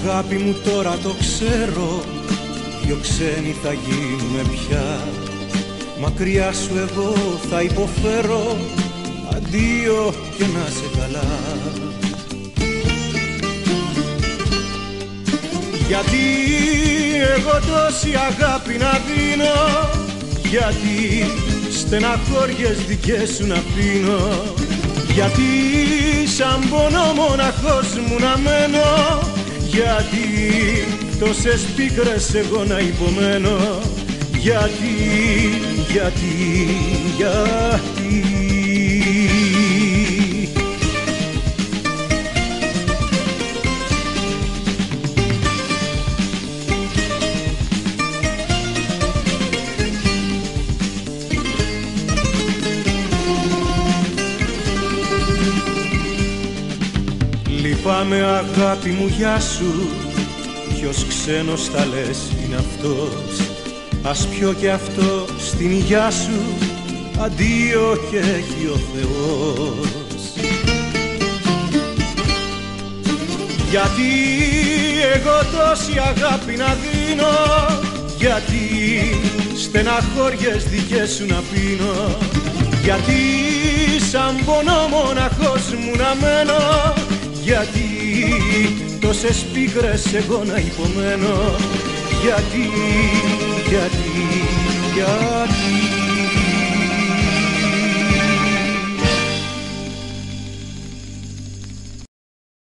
Αγάπη μου τώρα το ξέρω, δυο ξένοι θα γίνουμε πια. Μακριά σου εγώ θα υποφέρω, αντίο και να σε καλά. Γιατί εγώ τόση αγάπη να δίνω, γιατί στεναχώριες δικές σου να πίνω, γιατί σαν πόνο μοναχός μου να μένω, γιατί τόσες πίκρες εγώ να υπομένω, γιατί. Λυπάμαι αγάπη μου γεια σου, ποιος ξένος θα λες είναι αυτός. Ας πιω και αυτό στην υγειά σου, αντίο και έχει ο Θεός. Γιατί εγώ τόση αγάπη να δίνω, γιατί στεναχώριες δικές σου να πίνω, γιατί σαν πονό μοναχός μου να μένω, γιατί τόσες πίκρες εγώ να υπομένω, γιατί